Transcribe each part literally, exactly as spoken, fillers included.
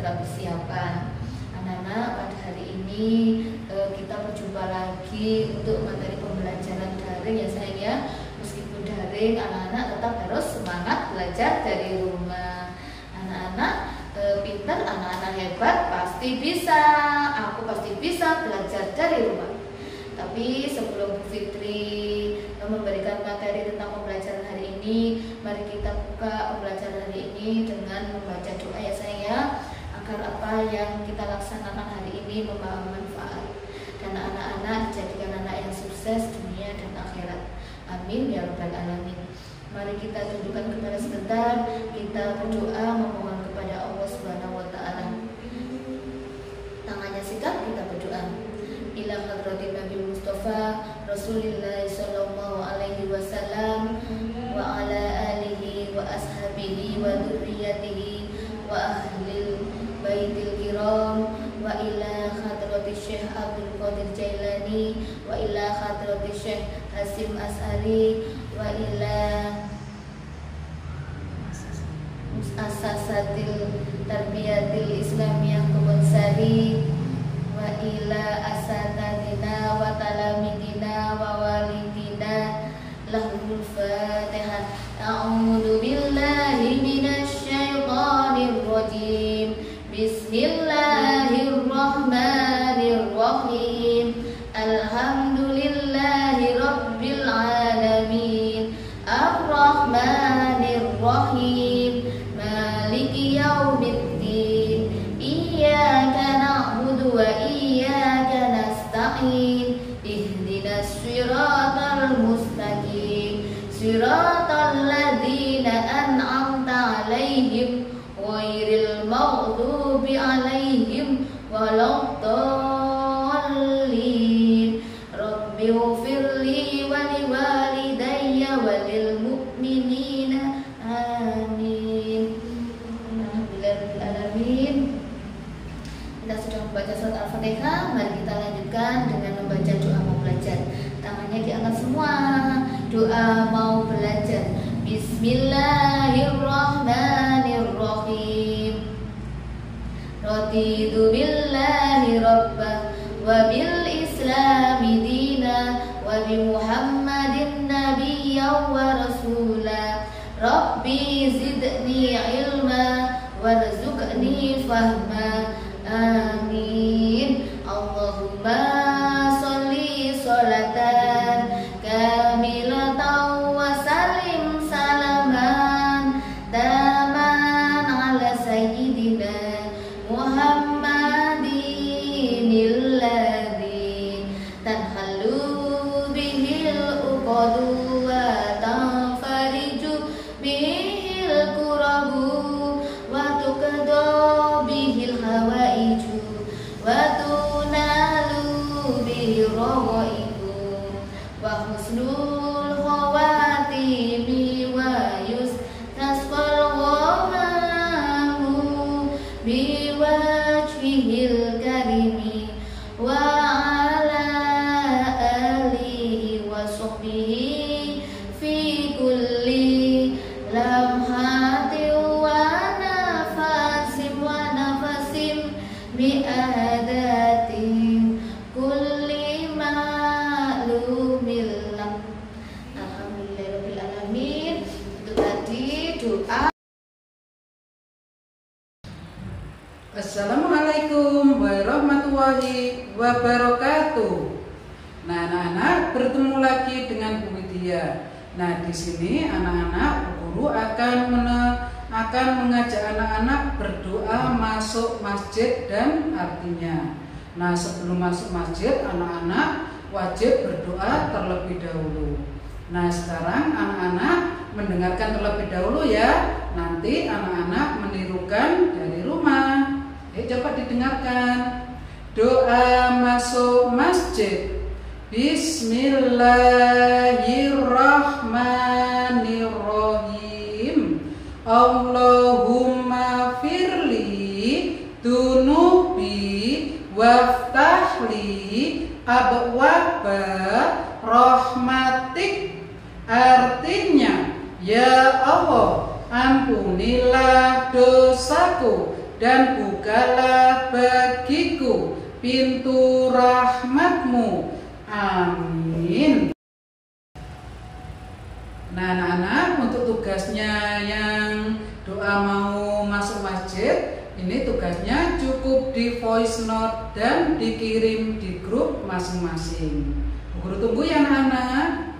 segala persiapan. Anak-anak, pada hari ini eh, kita berjumpa lagi untuk materi pembelajaran daring ya sayang ya. Meskipun daring, anak-anak tetap harus semangat belajar dari rumah. Anak-anak eh, pintar, anak-anak hebat, pasti bisa. Aku pasti bisa belajar dari rumah. Tapi sebelum Bu Fitri memberikan materi tentang pembelajaran hari ini, mari kita buka pembelajaran hari ini dengan membaca doa ya sayang ya, agar apa yang kita laksanakan hari ini membawa manfaat dan anak-anak dijadikan anak yang sukses dunia dan akhirat. Amin ya rabbal alamin. Mari kita tundukkan kepala sebentar, kita berdoa memohon kepada Allah Subhanahu wa taala. Tangannya sikap, kita berdoa. Ila hadratin Nabi Mustafa Rasulillah sallallahu alaihi wasallam wa ala alihi wa ashabihi wa dzurriyyatihi wa ahlil baitil kiram wa ila hadrati Syekh Abdul Qadir Jailani wa ila hadrati Syekh Hasim As'ari wa ila asasatil tarbiyatil islamiyah Kebonsari wa ila asatadina wa talamidina wa walidina lahumul fatihah. A'udzu billahi minasy syaithanir rajim. Bismillahirrahmanirrahim. Alhamdulillahi rabbil alamin. Ar-Rahmanir Rahim. Maliki yaumiddin. Iyyaka na'budu wa iyyaka nasta'in. Ihdinas siratal mustaqim. Siratal ladzina an'amta 'alaihim ghairil maghdubi 'alaihim waladdallin. Rabbi ighfirli wa liwalidayya wa lil mu'minina. Amin. Alhamdulillahirabbil alamin. Kita sudah membaca surat Al-Fatihah, mari kita lanjutkan dengan membaca doa mau belajar. Tangannya diangkat semua. Doa mau belajar. Bismillahirrahmanirrahim. Raditu billahi rabbah wa bil islami dina wa bi Muhammadin nabiyyan wa rasula. Rabbi zidni ilma warzuqni fahma. Amin. Allahumma sholli sholatan kamilatan wa salim salaman taman ala sayyidina Muhammadin alladhi tanhalu bihil uqadu wa tanfariju bihil kurabu wa tuqadu bihil hawaiju wa tunalu bihil rawaibu wa husnul khawatimi wa yustasqal ghamamu biwajhihil karimi wa ala alihi wa sahbihi fi kulli lamhati wa nafasim wa nafasim bi adatin kulli ma'lumil lam. Alhamdulillahirabbil alamin. Itu tadi doa. Assalamualaikum warahmatullahi wabarakatuh. Nah, anak-anak bertemu lagi dengan Bu Widya. Nah, di sini anak-anak guru akan mene, akan mengajak anak-anak berdoa masuk masjid dan artinya. Nah, sebelum masuk masjid, anak-anak wajib berdoa terlebih dahulu. Nah, sekarang anak-anak mendengarkan terlebih dahulu ya. Nanti anak-anak menirukan dari rumah. Eh, coba didengarkan. Doa masuk masjid. Bismillahirrahmanirrahim. Allahumma firli dunubi waftahli abwaba rahmatik. Artinya, ya Allah, ampunilah dosaku dan buka bukalah bagiku pintu rahmatmu. Amin. Nah anak-anak, untuk tugasnya yang doa mau masuk masjid, ini tugasnya cukup di voice note dan dikirim di grup masing-masing. Bu Guru tunggu ya anak-anak.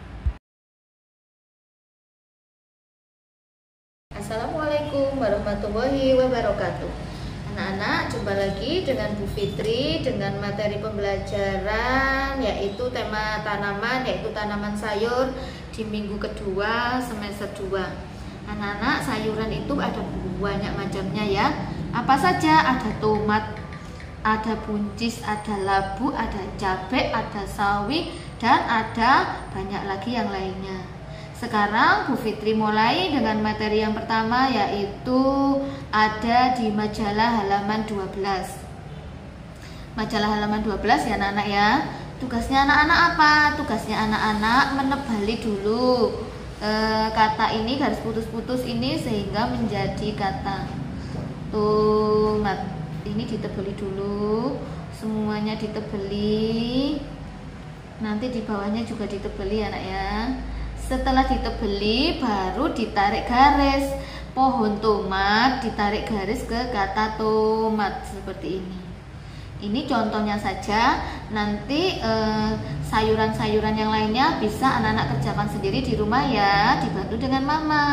Assalamualaikum warahmatullahi wabarakatuh. Anak-anak, jumpa lagi dengan Bu Fitri dengan materi pembelajaran yaitu tema tanaman, yaitu tanaman sayur di minggu kedua semester dua. Anak-anak, sayuran itu ada banyak macamnya ya. Apa saja? Ada tomat, ada buncis, ada labu, ada cabai, ada sawi, dan ada banyak lagi yang lainnya. Sekarang Bu Fitri mulai dengan materi yang pertama, yaitu ada di majalah halaman dua belas. Majalah halaman dua belas ya anak-anak ya. Tugasnya anak-anak apa? Tugasnya anak-anak menebali dulu e, kata ini, garis putus-putus ini sehingga menjadi kata tomat. Ini ditebeli dulu, semuanya ditebeli. Nanti di bawahnya juga ditebeli anak ya. Setelah ditebeli baru ditarik garis. Pohon tomat ditarik garis ke kata tomat seperti ini. Ini contohnya saja. Nanti sayuran-sayuran eh, yang lainnya bisa anak-anak kerjakan sendiri di rumah ya, dibantu dengan mama.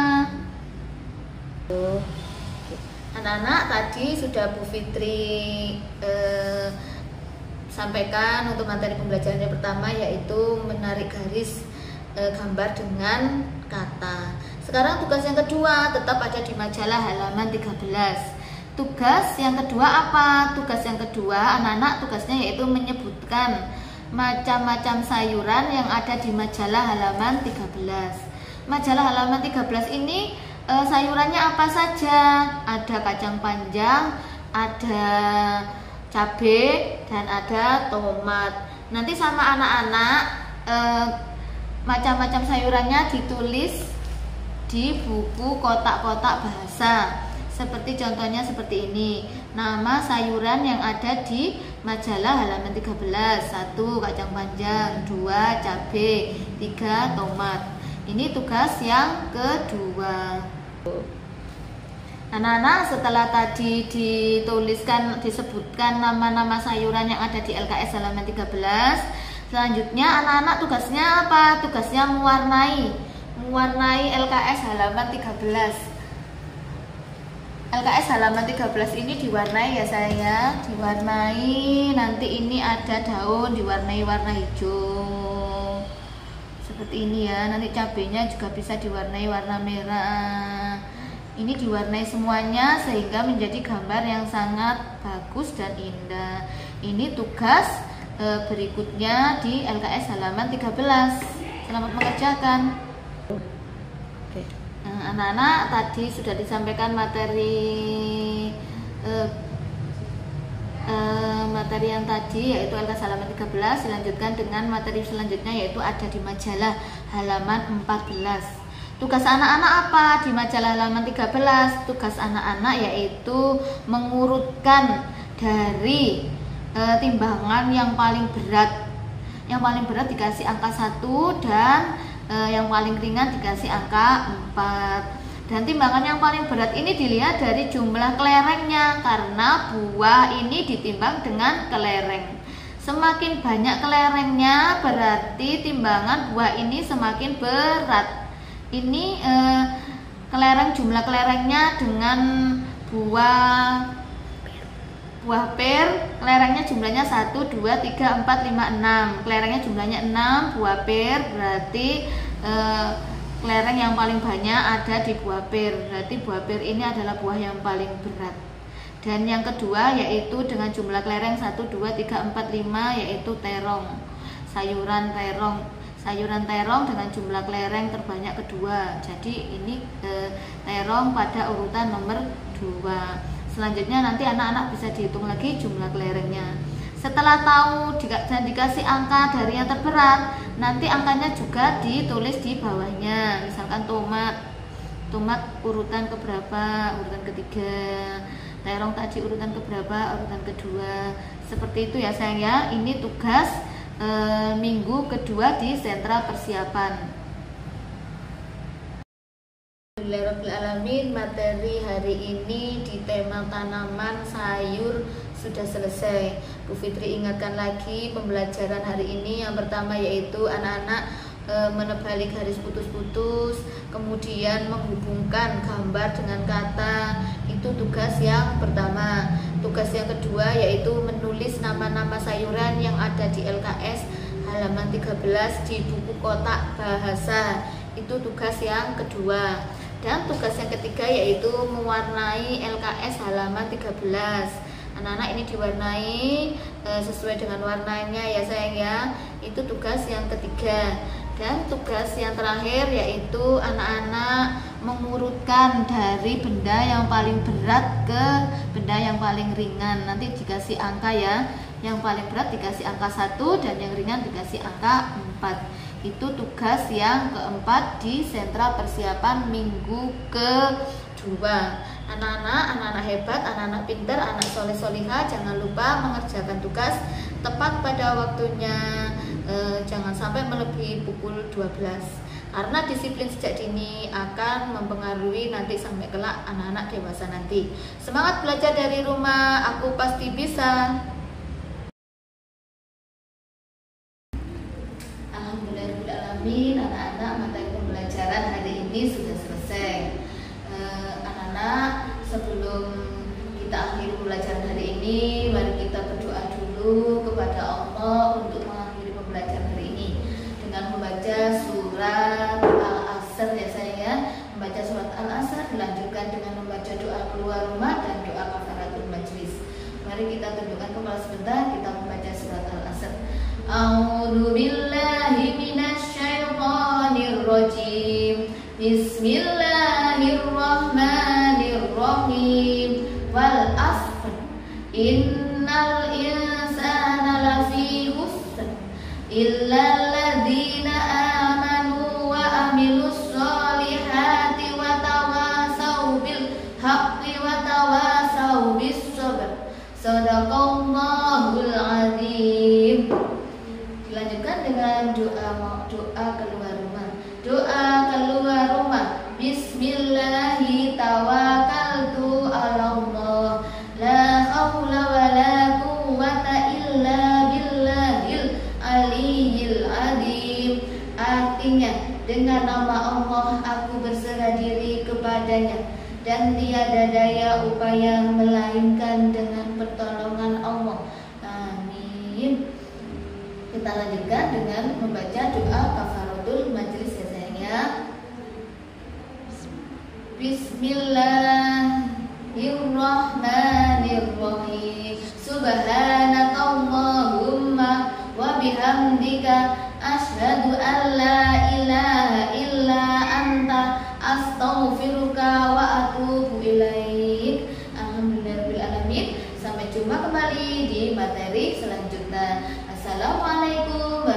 Anak-anak, tadi sudah Bu Fitri eh, sampaikan untuk materi pembelajaran yang pertama, yaitu menarik garis e, gambar dengan kata. Sekarang tugas yang kedua tetap ada di majalah halaman tiga belas. Tugas yang kedua apa? Tugas yang kedua anak-anak tugasnya yaitu menyebutkan macam-macam sayuran yang ada di majalah halaman tiga belas. Majalah halaman tiga belas ini e, sayurannya apa saja? Ada kacang panjang, ada cabai, dan ada tomat. Nanti sama anak-anak e, macam-macam sayurannya ditulis di buku kotak-kotak bahasa. Seperti contohnya seperti ini. Nama sayuran yang ada di majalah halaman tiga belas. Satu, kacang panjang. Dua, cabai. Tiga, tomat. Ini tugas yang kedua. Anak-anak, setelah tadi dituliskan, disebutkan nama-nama sayuran yang ada di L K S halaman tiga belas, selanjutnya anak-anak tugasnya apa? Tugasnya mewarnai mewarnai L K S halaman tiga belas. L K S halaman tiga belas ini diwarnai ya saya, diwarnai. Nanti ini ada daun diwarnai warna hijau seperti ini ya. Nanti cabenya juga bisa diwarnai warna merah. Ini diwarnai semuanya sehingga menjadi gambar yang sangat bagus dan indah. Ini tugas e, berikutnya di L K S halaman tiga belas. Selamat mengerjakan. Nah, anak-anak, tadi sudah disampaikan materi e, e, materi yang tadi yaitu L K S halaman tiga belas. Dilanjutkan dengan materi selanjutnya yaitu ada di majalah halaman empat belas. Tugas anak-anak apa di majalah halaman tiga belas? Tugas anak-anak yaitu mengurutkan dari e, timbangan yang paling berat. Yang paling berat dikasih angka satu dan e, yang paling ringan dikasih angka empat. Dan timbangan yang paling berat ini dilihat dari jumlah kelerengnya, karena buah ini ditimbang dengan kelereng. Semakin banyak kelerengnya berarti timbangan buah ini semakin berat. Ini eh, kelereng, jumlah kelerengnya dengan buah buah per, kelerengnya jumlahnya satu, dua, tiga, empat, lima, enam. Kelerengnya jumlahnya enam, buah per berarti eh, kelereng yang paling banyak ada di buah per. Berarti buah per ini adalah buah yang paling berat. Dan yang kedua yaitu dengan jumlah kelereng satu, dua, tiga, empat, lima yaitu terong. Sayuran terong. Sayuran terong dengan jumlah kelereng terbanyak kedua. Jadi ini e, terong pada urutan nomor dua. Selanjutnya nanti anak-anak bisa dihitung lagi jumlah kelerengnya. Setelah tahu dan dikasih angka dari yang terberat, nanti angkanya juga ditulis di bawahnya. Misalkan tomat, tomat urutan keberapa? Urutan ketiga. terong tadi urutan keberapa, urutan kedua, seperti itu ya sayang ya. Ini tugas e, minggu kedua di sentra persiapan. Alhamdulillahirrahmanirrahim, materi hari ini di tema tanaman sayur sudah selesai. Bu Fitri ingatkan lagi pembelajaran hari ini. Yang pertama yaitu anak-anak e, menebali garis putus-putus, kemudian menghubungkan gambar dengan kata. Itu tugas yang pertama. Tugas yang kedua yaitu menulis nama-nama sayuran yang ada di L K S halaman tiga belas di buku kotak bahasa. Itu tugas yang kedua. Dan tugas yang ketiga yaitu mewarnai L K S halaman tiga belas. Anak-anak ini diwarnai e, sesuai dengan warnanya ya sayang ya. Itu tugas yang ketiga. Dan tugas yang terakhir yaitu anak-anak mengurutkan dari benda yang paling berat ke benda yang paling ringan. Nanti dikasih angka ya. Yang paling berat dikasih angka satu dan yang ringan dikasih angka empat. Itu tugas yang keempat di sentra persiapan minggu kedua. Anak-anak, anak-anak hebat, anak-anak pintar, anak soleh solihah, jangan lupa mengerjakan tugas tepat pada waktunya. E, jangan sampai melebihi pukul dua belas. Karena disiplin sejak dini akan mempengaruhi nanti sampai kelak anak-anak dewasa nanti. Semangat belajar dari rumah, aku pasti bisa. Alhamdulillahirrahmanirrahim, anak-anak materi pembelajaran hari ini sudah selesai. Anak-anak, sebelum kita akhiri pembelajaran hari ini, mari kita berdoa dulu kepada Allah untuk mengakhiri pembelajaran hari ini dengan membaca surat Al-Asr ya sayang ya. Membaca surat Al-Asr dilanjutkan dengan membaca doa keluar rumah dan doa kafaratul majlis. Mari kita tundukkan kepala sebentar, kita membaca surat Al-Asr. A'udzu billahi minasy syaithanir rajim. Bismillahirrahmanirrahim. Wal asr innal insana lafi khusr illa alladzina amanu wa amilus solihati wa tawasau bil haqqi wa tawasau bis sabr. Shadaqallahul azim. Dilanjutkan dengan doa doa keluar rumah. Doa keluar rumah. Bismillahi tawakkaltu ala Allah. La haula wa la quwwata illa billahil aliyyil azim. Artinya, dengan nama Allah aku berserah diri kepadanya dan tiada daya upaya melainkan dengan pertolongan Allah. Amin. Kita lanjutkan dengan membaca doa kafaratul majlis ya sayang ya. Bismillahirrahmanirrahim. Subhanakallahumma wa bihamdika asyhadu an la ilaha illa anta astaghfiruka wa atubu ilaik. Alhamdulillahirabbil alamin. Sampai jumpa kembali di materi selanjutnya. Assalamualaikum